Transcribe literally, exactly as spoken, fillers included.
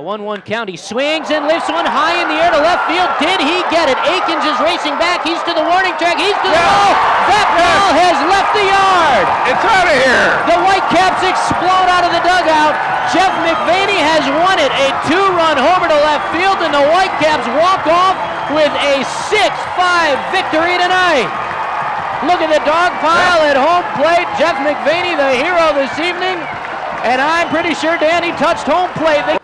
one one count. He swings and lifts one high in the air to left field. Did he get it? Akins is racing back. He's to the warning track. He's to the Yeah. ball. That Yeah. ball has left the yard. It's out of here. The Whitecaps explode out of the dugout. Jeff McVaney has won it. A two-run homer to left field, and the Whitecaps walk off with a six five victory tonight. Look at the dog pile at home plate. Jeff McVaney, the hero this evening. And I'm pretty sure Danny touched home plate. The